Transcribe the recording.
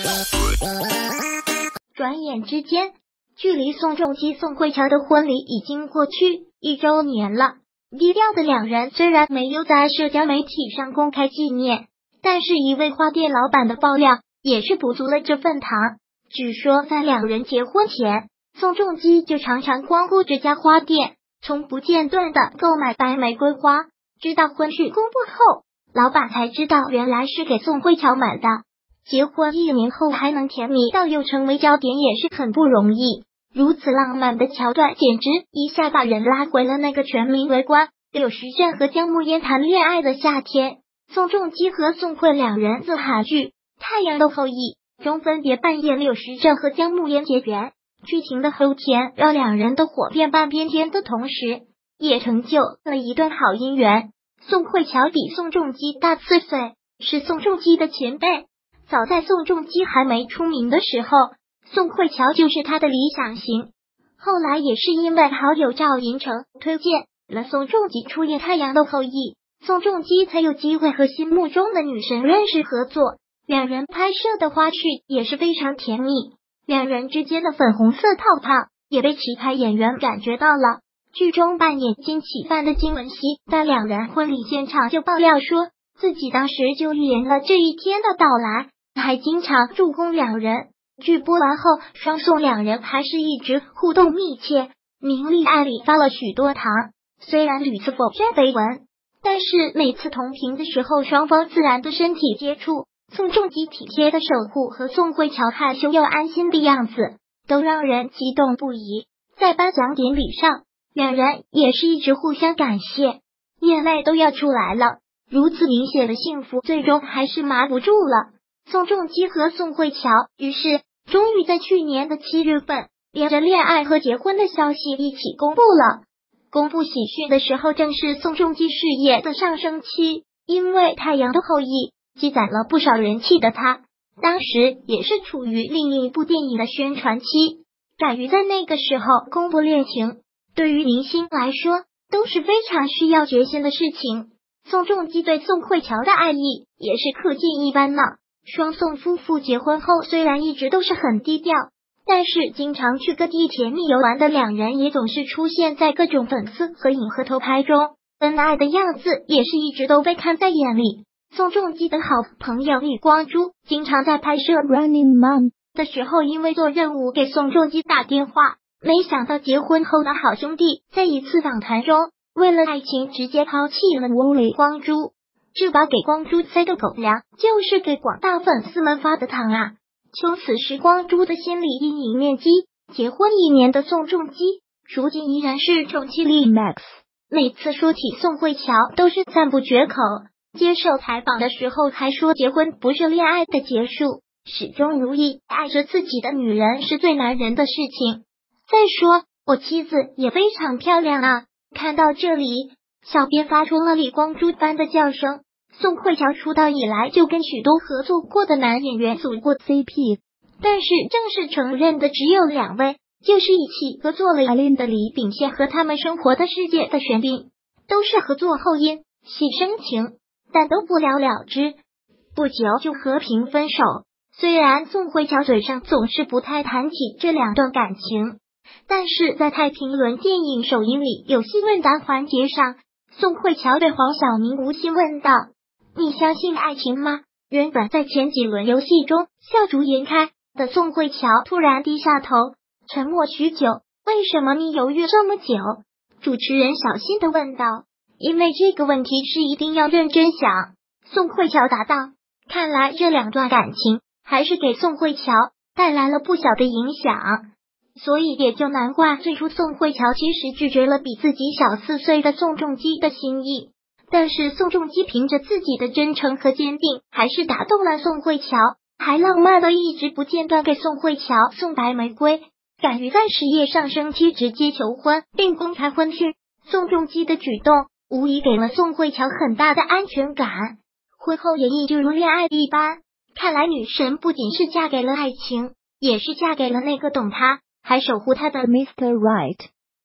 转眼之间，距离宋仲基、宋慧乔的婚礼已经过去1周年了。低调的两人虽然没有在社交媒体上公开纪念，但是一位花店老板的爆料也是补足了这份糖。据说在两人结婚前，宋仲基就常常光顾这家花店，从不间断的购买白玫瑰花。直到婚讯公布后，老板才知道原来是给宋慧乔买的。结婚1年后还能甜蜜到又成为焦点，也是很不容易。如此浪漫的桥段，简直一下把人拉回了那个全民围观柳时镇和姜暮烟谈恋爱的夏天。宋仲基和宋慧两人自韩剧《太阳的后裔》中分别扮演柳时镇和姜暮烟结缘，剧情的后天让两人的火变半边天的同时，也成就了一段好姻缘。宋慧乔比宋仲基大4岁，是宋仲基的前辈。早在宋仲基还没出名的时候，宋慧乔就是他的理想型。后来也是因为好友赵寅成推荐了宋仲基出演《太阳的后裔》，宋仲基才有机会和心目中的女神认识合作。两人拍摄的花絮也是非常甜蜜，两人之间的粉红色泡泡也被其他演员感觉到了。剧中扮演金启范的金文熙在两人婚礼现场就爆料说，自己当时就预言了这一天的到来，还经常助攻两人。剧播完后，双宋两人还是一直互动密切，明里暗里发了许多糖。虽然屡次否认绯闻，但是每次同屏的时候，双方自然的身体接触，宋仲基体贴的守护和宋慧乔害羞又安心的样子，都让人激动不已。在颁奖典礼上，两人也是一直互相感谢，眼泪都要出来了。如此明显的幸福，最终还是瞒不住了宋仲基和宋慧乔，于是终于在去年的7月份，连着恋爱和结婚的消息一起公布了。公布喜讯的时候，正是宋仲基事业的上升期，因为《太阳的后裔》积攒了不少人气的他，当时也是处于另一部电影的宣传期，敢于在那个时候公布恋情，对于明星来说都是非常需要决心的事情。宋仲基对宋慧乔的爱意也是可见一斑呢。双宋夫妇结婚后，虽然一直都是很低调，但是经常去各地甜蜜游玩的两人也总是出现在各种粉丝合影和偷拍中，恩爱的样子也是一直都被看在眼里。宋仲基的好朋友李光洙经常在拍摄《Running Mom》的时候，因为做任务给宋仲基打电话，没想到结婚后的好兄弟在一次访谈中，为了爱情直接抛弃了李光洙。这把给光洙塞的狗粮，就是给广大粉丝们发的糖啊！从此时光洙的心理阴影面积，结婚1年的宋仲基，如今依然是宠妻力 Max。每次说起宋慧乔，都是赞不绝口。接受采访的时候还说，结婚不是恋爱的结束，始终如一爱着自己的女人是最难人的事情。再说，我妻子也非常漂亮啊！看到这里，小编发出了李光洙般的叫声。宋慧乔出道以来就跟许多合作过的男演员组过 CP， 但是正式承认的只有2位，就是一起合作了《Alin》的李秉宪和《他们生活的世界》的玄彬，都是合作后因戏生情，但都不了了之，不久就和平分手。虽然宋慧乔嘴上总是不太谈起这2段感情，但是在太平轮电影首映礼有戏问答环节上，宋慧乔对黄晓明无心问道：“你相信爱情吗？”原本在前几轮游戏中笑逐颜开的宋慧乔突然低下头，沉默许久。为什么你犹豫这么久？主持人小心的问道。因为这个问题是一定要认真想。宋慧乔答道。看来这2段感情还是给宋慧乔带来了不小的影响，所以也就难怪最初宋慧乔其实拒绝了比自己小4岁的宋仲基的心意。但是宋仲基凭着自己的真诚和坚定，还是打动了宋慧乔，还浪漫的一直不间断给宋慧乔送白玫瑰，敢于在事业上升期直接求婚并公开婚讯。宋仲基的举动无疑给了宋慧乔很大的安全感，婚后也一直如恋爱一般。看来女神不仅是嫁给了爱情，也是嫁给了那个懂她还守护她的 Mr. Right。